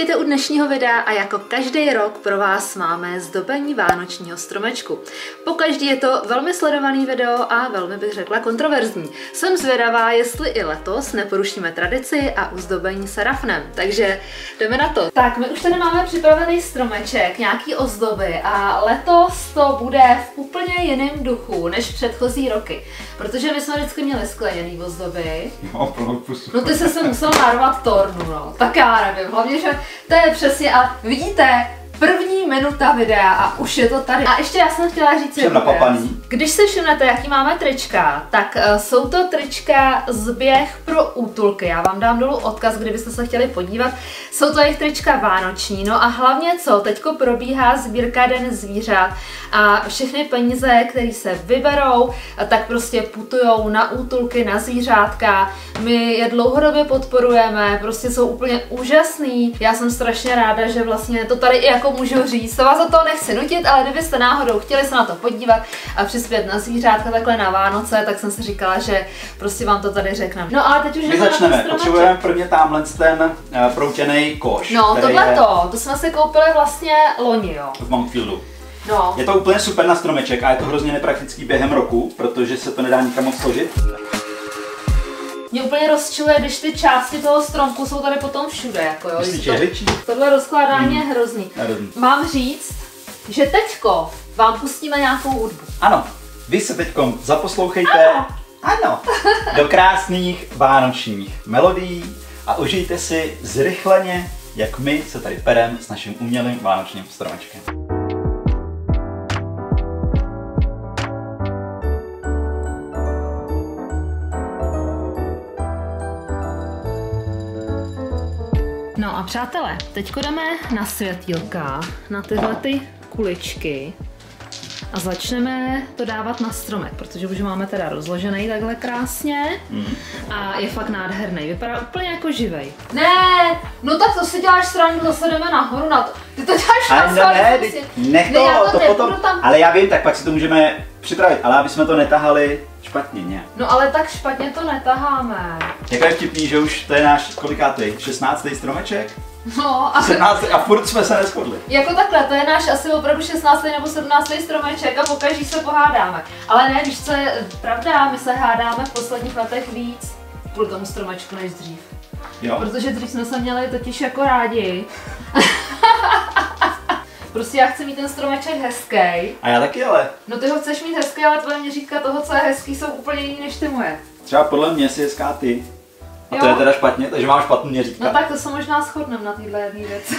Vítejte u dnešního videa a jako každý rok pro vás máme zdobení vánočního stromečku. Pokaždý je to velmi sledovaný video a velmi bych řekla kontroverzní. Jsem zvědavá, jestli i letos neporušíme tradici a uzdobení serafnem, takže jdeme na to. Tak, my už tady máme připravený stromeček, nějaký ozdoby a letos to bude v úplně jiném duchu než předchozí roky, protože my jsme vždycky měli skleněný ozdoby. No ty se musel narvat tornu, no. Tak já nevím, hlavně, že to je přesně, a vidíte, první minuta videa a už je to tady. A ještě já jsem chtěla říct jednu věc. Když si všimnete, jaký máme trička, tak jsou to trička Zběh pro útulky. Já vám dám dolů odkaz, kdybyste se chtěli podívat. Jsou to jejich trička vánoční. No a hlavně co, teďko probíhá sbírka Den zvířat a všechny peníze, které se vyberou, tak prostě putujou na útulky, na zvířátka. My je dlouhodobě podporujeme, prostě jsou úplně úžasný. Já jsem strašně ráda, že vlastně to tady i jako můžu říct. To vás za to nechci nutit, ale kdybyste náhodou chtěli se na to podívat a přispět na zvířátka takhle na Vánoce, tak jsem si říkala, že prostě vám to tady řekneme. No ale teď už my začneme. Potřebujeme prvně tamhle ten proutěnej koš. No to jsme si koupili vlastně loni, jo. V Mountfieldu. No. Je to úplně super na stromeček a je to hrozně nepraktický během roku, protože se to nedá nikam moc složit. Mě úplně rozčiluje, když ty části toho stromku jsou tady potom všude, jako jo. Tohle rozkládání je hrozný. Mám říct, že teďko vám pustíme nějakou hudbu. Ano, vy se teďkom zaposlouchejte. Ano. Do krásných vánočních melodií a užijte si zrychleně, jak my se tady perem s naším umělým vánočním stromečkem. No a přátelé, teďko jdeme na světýlka, na tyhle ty kuličky a začneme to dávat na stromek, protože už máme teda rozložený takhle krásně a je fakt nádherný, vypadá úplně jako živej. Ne, no tak to si děláš srandu, zase jdeme nahoru na to. Ty to děláš na to potom, tam... ale já vím, tak pak si to můžeme připravit, ale aby jsme to netahali špatně nějak. No ale tak špatně to netaháme. Jako je vtipný, že už to je náš kolikátej? 16. stromeček? No a 17. a furt jsme se neshodli. Jako takhle, to je náš asi opravdu 16. nebo 17. stromeček a pokaždý se pohádáme. Ale ne, víš co je pravda, my se hádáme v posledních letech víc kvůli tomu stromečku než dřív. Jo. Protože dřív jsme se měli totiž jako rádi. Prostě já chci mít ten stromeček hezký. A já taky, ale. No ty ho chceš mít hezký, ale tvoje měřítka toho, co je hezký, jsou úplně jiný než ty moje. Třeba podle mě si hezká ty. A to je teda špatně, takže mám špatný měřítka. No tak to se možná shodneme na téhle jedné věci.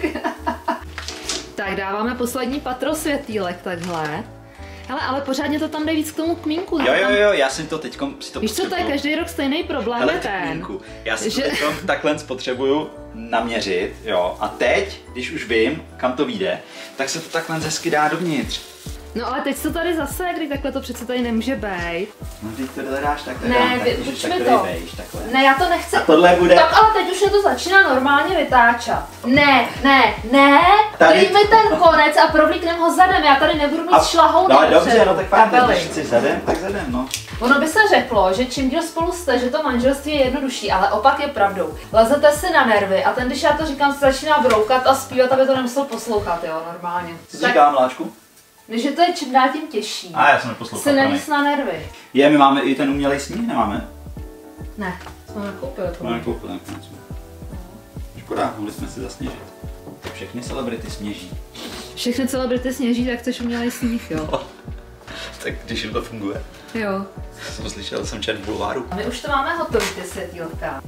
Tak dáváme poslední patro světýlek takhle. Hele, ale pořádně to tam jde víc k tomu kmínku. Jo, já si to teďkom Víš co, to je každý rok stejný problém, je ten. Kmínku. Já si to teďkom takhle potřebuju naměřit, jo. A teď, když už vím, kam to vyjde, tak se to takhle hezky dá dovnitř. No ale teď to tady zase, když takhle to přece tady nemůže být. No teď to dáš takhle. Ne, učme to. Takhle. Ne, já to nechci. A tohle bude. Tak ale teď už mě to začíná normálně vytáčat. Ne. Dej mi ten konec a provlíknem ho zadem, já tady nebudu mít šlahout. No dobře, no tak fakt, když chci zadem, tak zadem, no. Ono by se řeklo, že čím díl spolu jste, že to manželství je jednodušší, ale opak je pravdou. Lezete si na nervy a ten, když já to říkám, se začíná broukat a zpívat, aby to nemusel poslouchat, jo, normálně. Co říkám, Láčku? Že to je čím dál tím těžší. A já jsem neposlouchal. Se nevíc na nervy. My máme i ten umělej sníh, nemáme? Ne, jsme nekoupili. Jsme nekoupili nakonec. Škoda, mohli jsme si zasněžit. Všechny celebrity sněží. Všechny celebrity sněží, tak chceš umělej sníh, jo? No. Tak když to funguje. Jo. Jsem slyšel, jsem čert v bulváru. A my už to máme hotový, ty světýlka.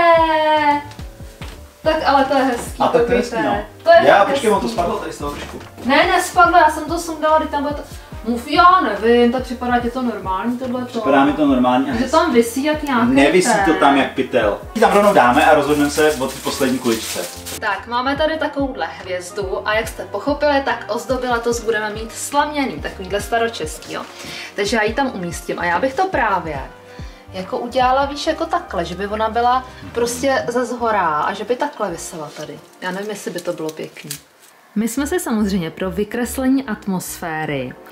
Tak ale to je hezký. A tak to je hezký, no. Já počkej, on to spadlo tady z toho trošku. Ne, nespadlo, já jsem to sundala, kdy tam bude to... Já nevím, tak připadá ti to normální tohle. Připadá mi to normální. Že tam visí jak nějaký Nevisí to tam jak pytel. Tam rovnou dáme a rozhodneme se o té poslední kuličce. Tak, máme tady takovouhle hvězdu a jak jste pochopili, tak ozdoby letos budeme mít slaměný, takovýhle staročeský, jo. Takže já ji tam umístím a já bych to právě jako udělala, víš, jako takhle, že by ona byla prostě ze zhora a že by takhle visela tady. Já nevím, jestli by to bylo pěkný. My jsme si samozřejmě pro vykreslení atmosféry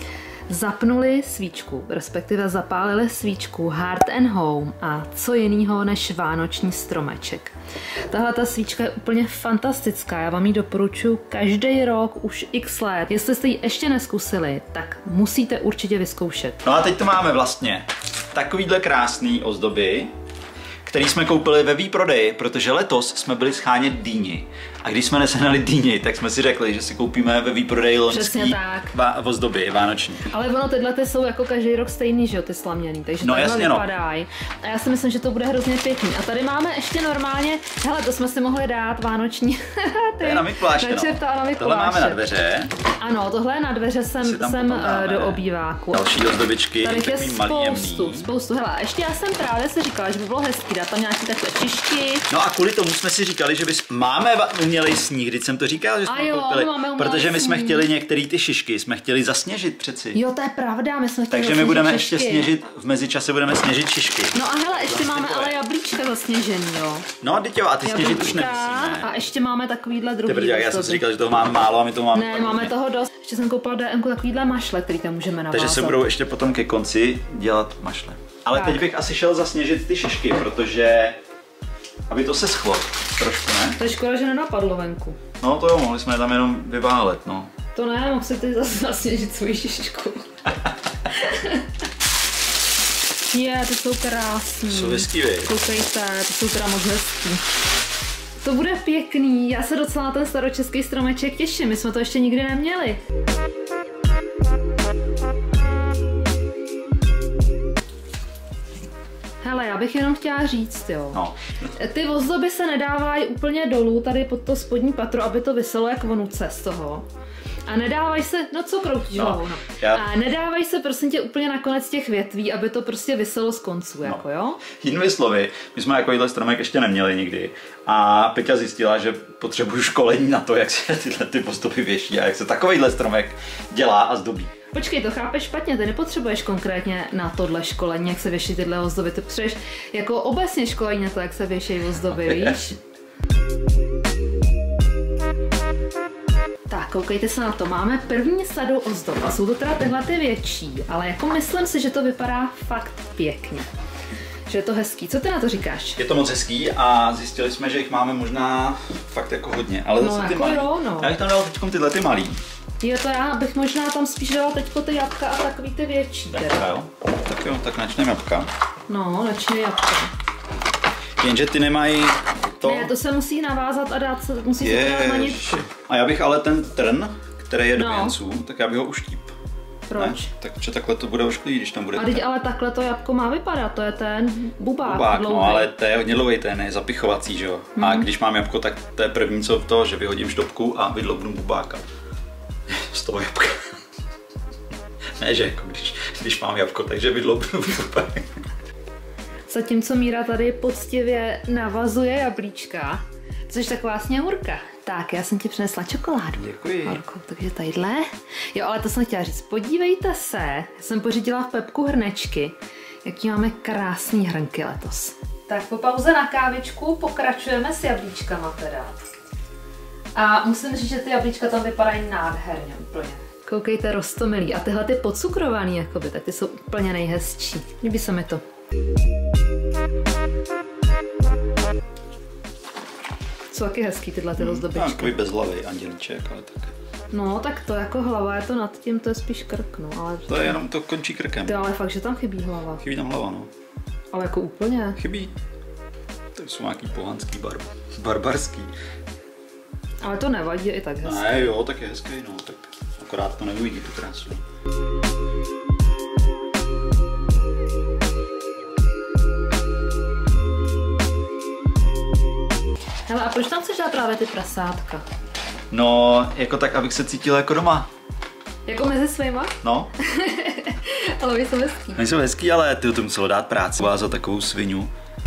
zapnuli svíčku, respektive zapálili svíčku Heart and Home a co jinýho než vánoční stromeček. Tahle ta svíčka je úplně fantastická, já vám ji doporučuji každý rok už x let. Jestli jste ji ještě neskusili, tak musíte určitě vyzkoušet. No a teď to máme vlastně takovýhle krásný ozdoby, který jsme koupili ve výprodeji, protože letos jsme byli schánět dýni. A když jsme nesehnali dýni, tak jsme si řekli, že si koupíme ve výprodeji loňský ozdoby vánoční. Ale ono tyhle ty jsou jako každý rok stejný, že jo, ty slaměný, takže no, takhle vypadají. A já si myslím, že to bude hrozně pěkný. A tady máme ještě normálně, hele, to jsme si mohli dát vánoční. To je na Mikuláše, no. Tohle máme na dveře. Ano, tohle je na dveře jsem do obýváku. Další ozdobičky, tady je spoustu. Hele, ještě já jsem právě si říkala, že by bylo hezký dát tam nějaké takové čišky. No a kvůli tomu jsme si říkali, že máme umělej sníh, když jsem to říkal, že jsme koupili, protože my jsme chtěli některé ty šišky, jsme chtěli zasněžit přeci. Jo, to je pravda, my jsme chtěli. Takže my budeme ještě sněžit, v mezičase budeme sněžit šišky. No a hele, ještě máme ale jablíčka zasněžený, jo. No, teď jo, a ty sněžit už nemusíme. A ještě máme takovýhle druhý. Já jsem si říkal, že toho máme málo a my to máme. Ne, máme toho dost. Ještě jsem koupila DMku takovýhle mašle, který tam můžeme navázat. Takže se budou ještě potom ke konci dělat mašle. Ale tak. Teď bych asi šel zasněžit ty šišky, protože aby to se schlo trošku, ne? To je škoda, že nenapadlo venku. No to jo, mohli jsme je tam jenom vyválet, no. To ne, mohl si ty zase zasněžit svoji šišku. Ty jsou krásný. Jsou hezký, vy. Koukejte, to jsou teda moc hezký. To bude pěkný, já se docela na ten staročeský stromeček těším, my jsme to ještě nikdy neměli. Hele, já bych jenom chtěla říct, jo. No. Ty ozdoby se nedávají úplně dolů, tady pod to spodní patro, aby to viselo jak vonuce z toho. A nedávají se, no co kroutíš hlavou, no. A nedávají se prosím tě úplně na konec těch větví, aby to prostě viselo z konců, jako jo. Jinými slovy, my jsme takovýhle stromek ještě neměli nikdy. A Peťa zjistila, že potřebuju školení na to, jak se tyhle ty ozdoby věší a jak se takovýhle stromek dělá a zdobí. Počkej, to chápeš špatně, ty nepotřebuješ konkrétně na tohle školení, jak se věší tyhle ozdoby, ty potřebuješ jako obecně školení na to, jak se věší ozdoby, víš? Tak, koukejte se na to, máme první sadu ozdob a jsou to teda tyhle ty větší, ale jako myslím si, že to vypadá fakt pěkně. Že je to hezký. Co ty na to říkáš? Je to moc hezký a zjistili jsme, že jich máme možná fakt jako hodně, ale zase ty malý. Jo, no. Já bych tam dal teďkom tyhle ty malý. Jo, to já bych možná tam spíš dala teďko ty jabka a takový ty větší. Tak jo, tak načneme jabka. No, načne jabka. Jenže ty nemají to... Ne, to se musí navázat a dát se, musí se dát na nitku. A já bych ale ten trn, který je do věnců, tak já bych ho uštíp. Proč? Ne? Takže takhle to bude ošklý, když tam bude. A teď ale takhle to jabko má vypadat, to je ten bubák no, ale to je hodně dlouhý, ten je zapichovací, že jo. A když mám jabko, tak to je první co to, že vyhodím štopku a vydloubnu bubáka. Z toho jabka. Ne, že jako když mám jabko, takže vydloubnu bubák. Zatímco Míra tady poctivě navazuje jablíčka, což je taková sněhurka. Tak, já jsem ti přinesla čokoládu. Děkuji. Horkou, takže tadyhle. Jo, ale to jsem chtěla říct. Podívejte se, já jsem pořídila v Pepku hrnečky. Jaký máme krásný hrnky letos. Tak po pauze na kávičku pokračujeme s jablíčkama teda. A musím říct, že ty jablíčka tam vypadají nádherně úplně. Koukejte, roztomilý. A tyhle ty podcukrovaný, jakoby, tak ty jsou úplně nejhezčí. Líbí se mi to. Jsou taky hezký tyhle ty ozdobičky. Takový bezhlavý andělíček, ale tak. No, tak to jako hlava je to nad tím, to je spíš krk, no, ale... To je jenom, to končí krkem. To ale fakt, že tam chybí hlava. Chybí tam hlava, no. Ale jako úplně. Chybí. To jsou nějaký pohanský barbarský. Ale to nevadí, je i tak hezký. Ne, jo, tak je hezký, no, tak akorát to neuvidí tu krásu. Hele, a proč tam chceš dát právě ty prasátka? No, jako tak, abych se cítil jako doma. Jako mezi svýma? No. Ale oni jsou hezký. Oni jsou hezký, ale ty to muselo dát práci. Za takovou svinu.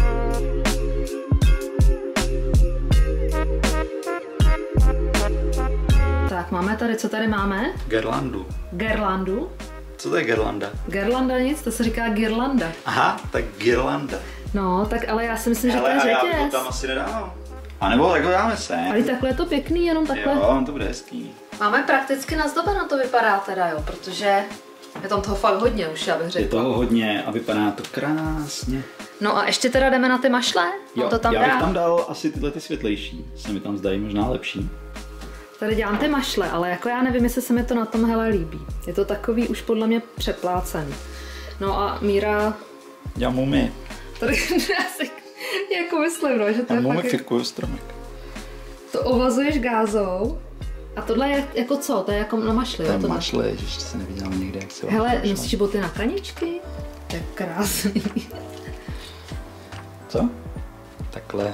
Tak, máme tady, co tady máme? Girlandu. Girlandu? Co to je girlanda? Girlanda nic, to se říká girlanda. Aha, tak girlanda. No, tak ale já si myslím, že to je řetěz. Já to tam asi nedávám. A nebo takhle dáme sem. Ale takhle je to pěkný, jenom takhle. Jo, to bude hezký. Máme prakticky na zdoba, na to vypadá teda, jo, protože Je tam toho fakt hodně už, já bych řekla. Je toho hodně a vypadá to krásně. No a ještě teda jdeme na ty mašle? Jo, to tam já bych tam dal asi tyhle ty světlejší, se mi tam zdají možná lepší. Tady dělám ty mašle, ale jako já nevím, jestli se mi to na tom hele líbí. Je to takový už podle mě přeplácený. No a Míra... Já mumi. Tady já si jako myslím, no, že to je mumifikuju stromek. To ovazuješ gázou. A tohle je jako co? To je jako na mašli, jo? To je mašle, že se neviděl někde, jak se hele, nosíš boty na kaničky? To je krásný. Co? Takhle.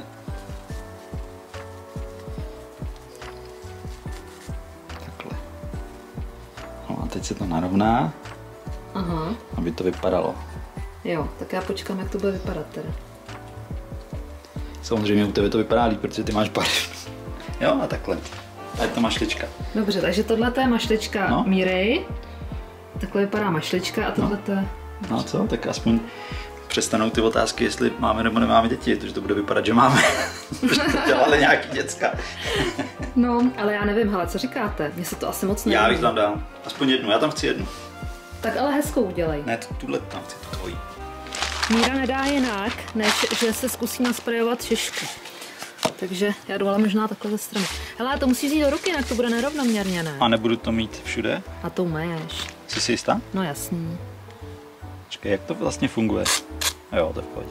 Takhle. No a teď se to narovná. Aha. Aby to vypadalo. Jo, tak já počkám, jak to bude vypadat teda. Samozřejmě u tebe to vypadá líp, protože ty máš barvu. Jo, a takhle. A je to mašlička. Dobře, takže tohle je mašlička Míry. Takhle vypadá mašlička a tohle to je... No co, tak aspoň přestanou ty otázky, jestli máme nebo nemáme děti, protože to bude vypadat, že máme. Protože to dělali nějaký děcka. No, ale já nevím, hele, co říkáte? Mně se to asi moc nelíbí. Já bych tam dal. Aspoň jednu, já tam chci jednu. Tak ale hezkou udělej. Ne, tuhle tam chci, tu tvojí. Míra nedá jinak, než že se zkusí nasprejovat šišku. Takže já jdu ale možná takhle ze strany. Hele, to musíš jít do ruky, jinak to bude nerovnoměrně, ne? A nebudu to mít všude? A to umeješ. Jsi si jistá? No jasný. Počkej, jak to vlastně funguje? Jo, to je v pohodě.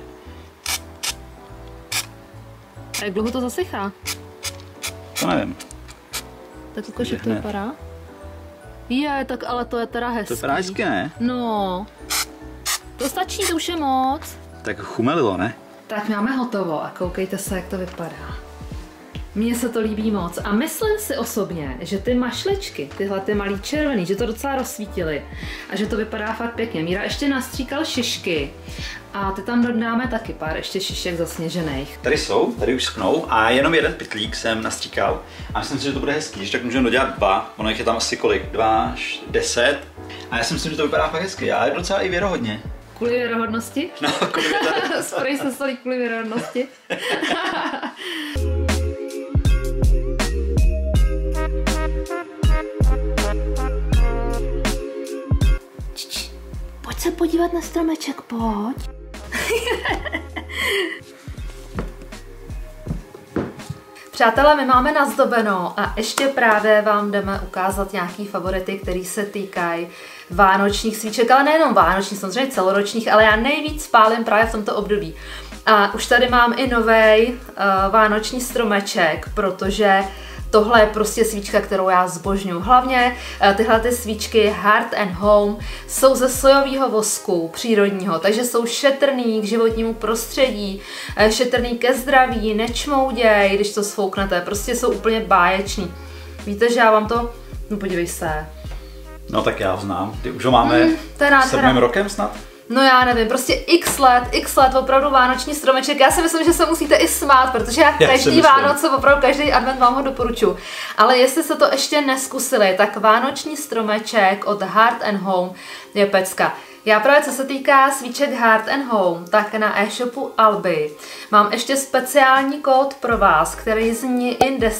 A jak dlouho to zasychá? To nevím. Tak ukáž, jak to vypadá. Je, tak ale to je teda hezký. To vypadá hezky, ne? No. To stačí, to už je moc. Tak chumelilo, ne? Tak máme hotovo a koukejte se, jak to vypadá. Mně se to líbí moc a myslím si osobně, že ty mašličky, tyhle ty malý červený, že to docela rozsvítily a že to vypadá fakt pěkně. Míra ještě nastříkal šišky a ty tam dáme taky pár ještě šišek zasněžených. Tady jsou, tady už schnou a jenom jeden pytlík jsem nastříkal a myslím si, že to bude hezký, že tak můžeme dodělat dva, ono jich je tam asi kolik, 2 až 10 a já si myslím, že to vypadá fakt hezky a je docela i věrohodně. Kvůli věrohodnosti? No, kvůli věrohodnosti. Sprej se solí kvůli věrohodnosti. Pojď se podívat na stromeček, pojď. Přátelé, my máme nazdobeno a ještě právě vám jdeme ukázat nějaký favority, které se týkají vánočních svíček, ale nejenom vánočních, samozřejmě celoročních, ale já nejvíc pálím právě v tomto období. A už tady mám i nový vánoční stromeček, protože tohle je prostě svíčka, kterou já zbožňuji. Hlavně tyhle ty svíčky Hearth and Home jsou ze sojového vosku přírodního, takže jsou šetrný k životnímu prostředí, šetrný ke zdraví, nečmouděj, když to sfouknete, prostě jsou úplně báječní. Víte, že já vám to... No podívej se. No tak já ho znám. Ty už ho máme 7 rokem snad? No já nevím, prostě x let, opravdu vánoční stromeček. Já si myslím, že se musíte i smát, protože já každý Vánoce, opravdu každý advent vám ho doporučuji. Ale jestli se to ještě neskusili, tak vánoční stromeček od Hearth and Home je pecka. Já právě co se týká svíček Hearth and Home, tak na e-shopu Alby mám ještě speciální kód pro vás, který zní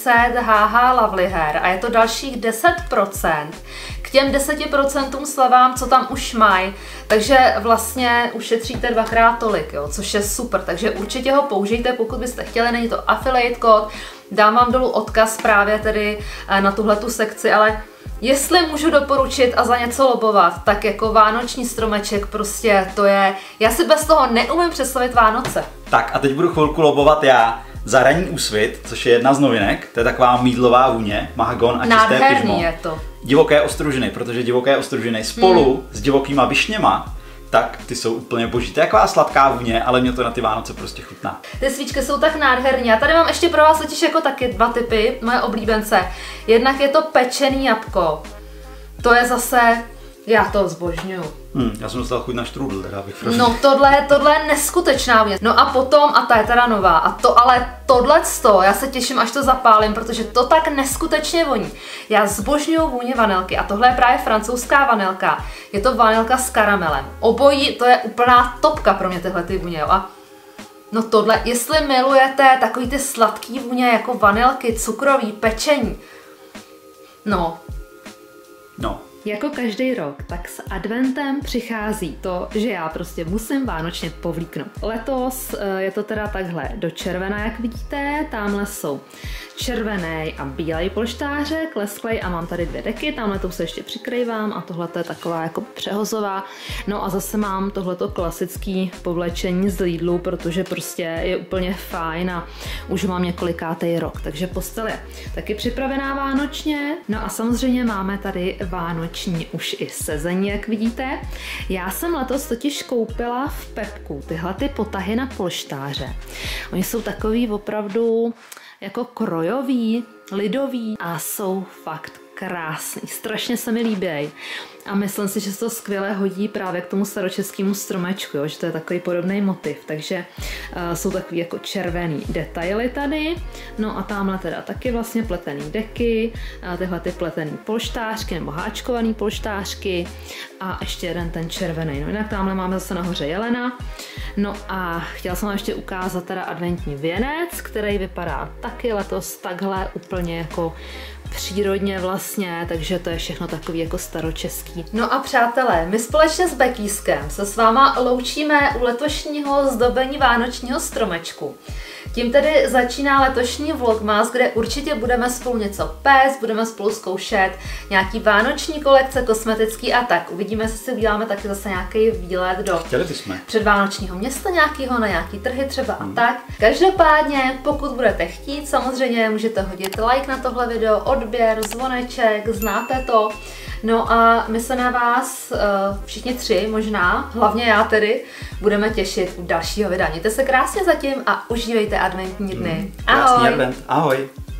IN10HH Lovely Hair a je to dalších 10% k těm 10% slevám, co tam už mají, takže vlastně ušetříte 2x tolik, jo, což je super, takže určitě ho použijte, pokud byste chtěli, není to affiliate kód, dám vám dolů odkaz právě tedy na tuhletu sekci, ale jestli můžu doporučit a za něco lobovat, tak jako vánoční stromeček prostě to je, já si bez toho neumím představit Vánoce. Tak a teď budu chvilku lobovat já za ranní úsvit, což je jedna z novinek, to je taková mýdlová vůně, mahagon a čisté pyžmo. Je to. Divoké ostružiny, protože divoké ostružiny spolu s divokýma višněma, tak ty jsou úplně boží. To je taková sladká vůně, ale mě to na ty Vánoce prostě chutná. Ty svíčky jsou tak nádherní. Já tady mám ještě pro vás totiž jako taky 2 typy, moje oblíbence. Jednak je to pečený jabko. To je zase, já to zbožňuju. Já jsem dostal chuť na štrůdl, teda bych prostě. No tohle je neskutečná vůně. No a potom, a ta je teda nová, a to ale tohleto, já se těším, až to zapálím, protože to tak neskutečně voní. Já zbožňuju vůně vanilky a tohle je právě francouzská vanilka. Je to vanilka s karamelem. Obojí, to je úplná topka pro mě tyhle ty vůně, jo. A no tohle, jestli milujete takový ty sladký vůně jako vanilky, cukrový, pečení, no. Jako každý rok, tak s adventem přichází to, že já prostě musím vánočně povlíknout. Letos je to teda takhle do červena, jak vidíte, tamhle jsou červený a bílej polštářek, lesklej a mám tady 2 deky, tamhle to se ještě přikrývám a tohle je taková jako přehozová. No a zase mám tohleto klasický povlečení z Lidlu, protože prostě je úplně fajn a už mám několikátej rok, takže postel je taky připravená vánočně. No a samozřejmě máme tady vánoční už i sezení, jak vidíte. Já jsem letos totiž koupila v Pepku tyhle ty potahy na polštáře. Oni jsou takový opravdu jako krojový, lidový a jsou fakt krásný. Strašně se mi líbí. A myslím si, že se to skvěle hodí právě k tomu staročeskému stromečku, jo? Že to je takový podobný motiv. Takže jsou takový jako červený detaily tady. No a tamhle teda taky vlastně pletený deky, tyhle ty pletený polštářky nebo háčkovaný polštářky a ještě jeden ten červený. No jinak tamhle máme zase nahoře jelena. No a chtěla jsem vám ještě ukázat teda adventní věnec, který vypadá taky letos takhle úplně jako přírodně vlastně, takže to je všechno takový jako staročeský. No a přátelé, my společně s Bekískem se s váma loučíme u letošního zdobení vánočního stromečku. Tím tedy začíná letošní vlogmas, kde určitě budeme spolu něco péct, budeme spolu zkoušet nějaký vánoční kolekce, kosmetický a tak. Uvidíme, jestli si uděláme taky zase nějaký výlet do předvánočního města nějakého, na nějaký trhy třeba a tak. Každopádně, pokud budete chtít, samozřejmě můžete hodit like na tohle video, odběr, zvoneček, znáte to. No a my se na vás všichni 3 možná, hlavně já tedy, budeme těšit u dalšího videa. Mějte se krásně zatím a užívejte adventní dny. Ahoj! Krásný advent, ahoj!